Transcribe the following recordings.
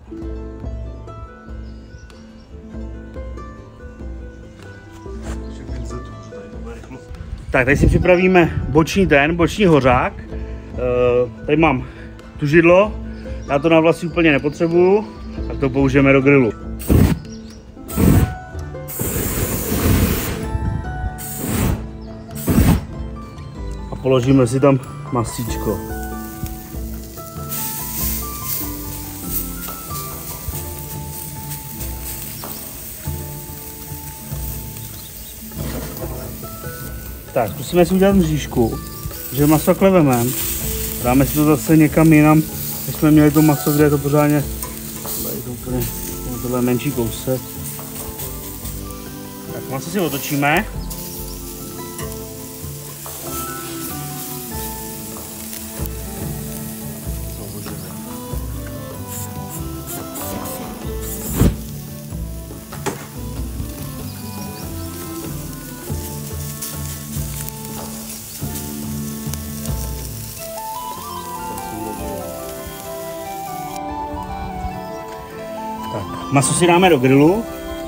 Tak, tady si připravíme boční hořák. Tady mám tužidlo, já to na vlasy úplně nepotřebuju, tak to použijeme do grilu. A položíme si tam masíčko. Tak, musíme si udělat mřížku, že maso kleveme, dáme si to zase někam jinam, než jsme měli to maso, kde je to pořádně, tohle je menší kousek. Tak maso si otočíme. Tak, maso si dáme do grilu.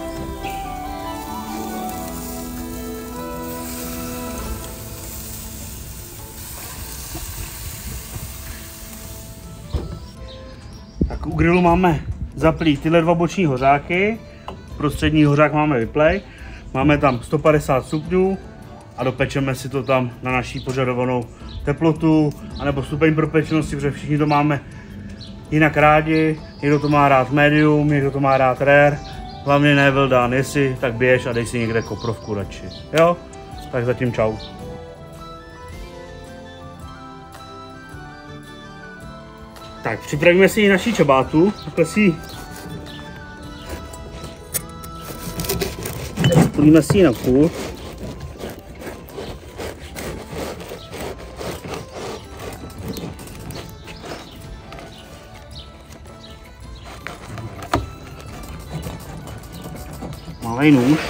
Tak u grilu máme zaplý tyhle dva boční hořáky. Prostřední hořák máme vyplej. Máme tam 150 stupňů a dopečeme si to tam na naší požadovanou teplotu anebo stupeň propečenosti, protože všichni to máme jinak rádi, někdo to má rád medium, někdo to má rád rare, hlavně ne well done, jestli tak běž a dej si někde koprovku radši, jo? Tak zatím čau. Tak, připravíme si naši čabátu, takhle si spolíme si ji na půl. Malej nůž.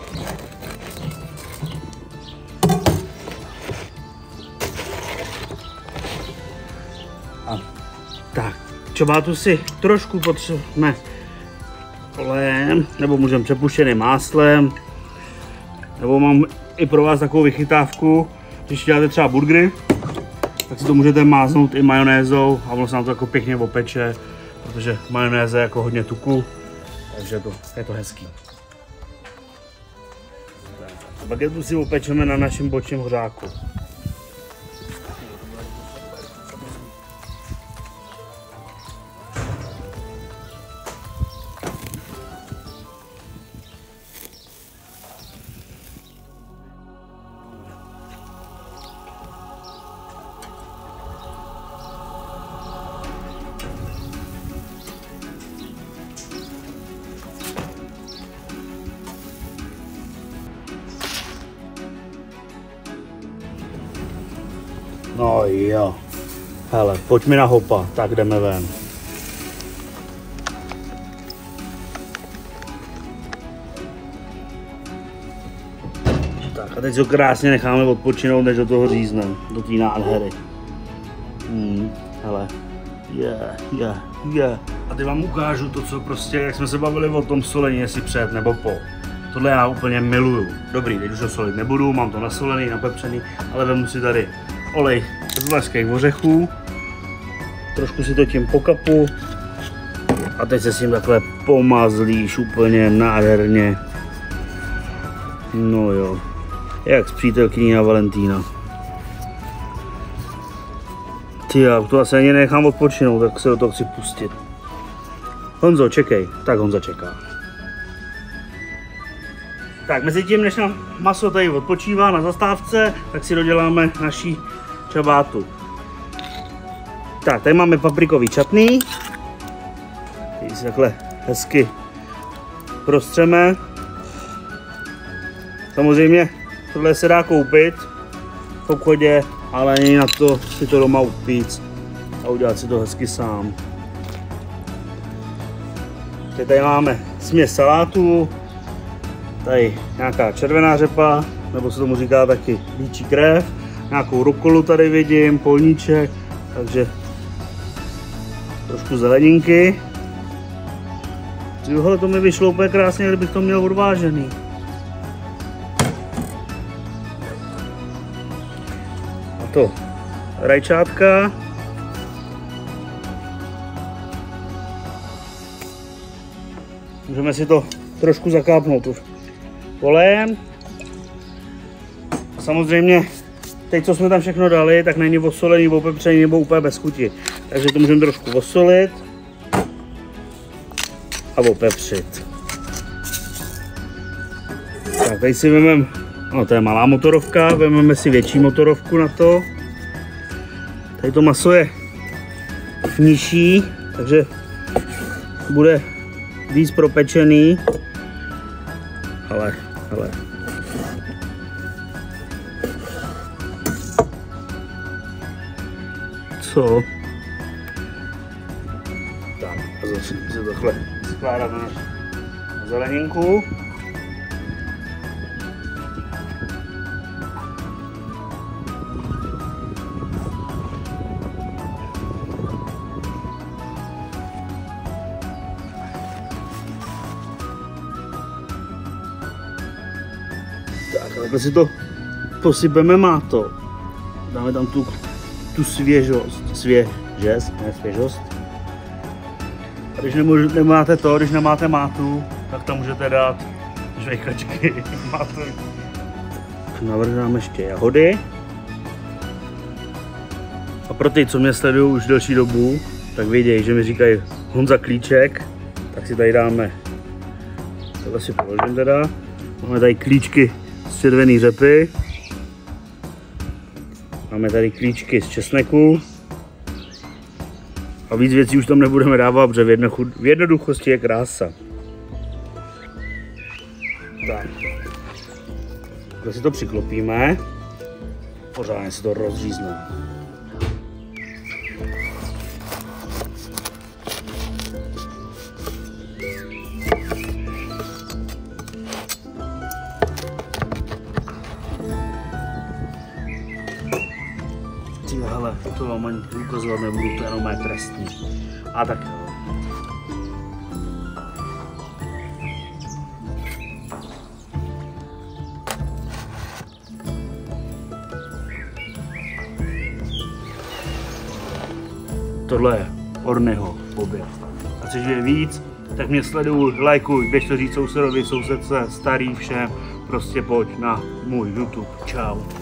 A tak, čabátu si trošku potřebujeme olejem, nebo můžeme přepuštěným máslem, nebo mám i pro vás takovou vychytávku, když děláte třeba burgery, tak si to můžete máznout i majonézou a ono se nám to jako pěkně opeče, protože majonéze je jako hodně tuku, takže je to hezký. Bagetu si upečeme na našem bočním hořáku. No jo, hele, pojďme na hopa, tak jdeme ven. Tak a teď ho krásně necháme odpočinout, než do toho řízneme, do té nádhery. Hele, A teď vám ukážu to, co prostě, jak jsme se bavili o tom solení, jestli před nebo po. Tohle já úplně miluju. Dobrý, teď už ho solit nebudu, mám to nasolený, napepřený, ale vemu si tady olej z leských ořechů, trošku si to tím pokapu a teď se s tím takhle pomazlíš úplně nádherně. No jo, jak s přítelkyní na Valentína. Ty já to asi ani nechám odpočinout, tak se do toho chci pustit. Honzo, čekej. Tak Honza čeká. Tak mezi tím, než nám maso tady odpočívá na zastávce, tak si doděláme naší čabátu. Tak, tady máme paprikový čatný. Tady si takhle hezky prostřeme. Samozřejmě tohle se dá koupit v obchodě, ale není na to si to doma upít a udělat si to hezky sám. Tady máme směs salátů, tady nějaká červená řepa, nebo se tomu říká taky líčí krev, nějakou rukolu tady vidím, polníček, takže trošku zeleninky. Tohle to mi vyšlo úplně krásně, kdybych to měl odvážený. A to rajčátka. Můžeme si to trošku zakápnout olejem. Samozřejmě, teď co jsme tam všechno dali, tak není osolený, opepřený nebo úplně bez chuti. Takže to můžeme trošku osolit a opepřit. Tak tady si vezmeme, no to je malá motorovka, vezmeme si větší motorovku na to. Tady to maso je nižší, takže bude víc propečený. Ale. Co? Tak, a začneme se takhle skládat na zeleninku. Tak, takhle si to posypeme mátou. Dáme tam tu svěžost, ne svěžost. A když nemáte to, když nemáte mátu, tak tam můžete dát žvejkačky. Navrhneme ještě jahody. A pro ty, co mě sledují už delší dobu, tak vědějí, že mi říkají Honza Klíček, tak si tady dáme, tohle si položím teda. Máme tady klíčky z červené řepy. Máme tady klíčky z česneku. A víc věcí už tam nebudeme dávat, protože v jednoduchosti je krása. Tak. Když si to přiklopíme, pořádně si to rozřízneme. Hele, to vám ani ukazovat nebudu, to je jenom mé trestní. A tak jo. Tohle je Ornyho oběd. A chceš vědět víc, tak mě sleduj, lajkuj, běž to říct sousedovi, sousedce, starý, všem. Prostě pojď na můj YouTube. Čau.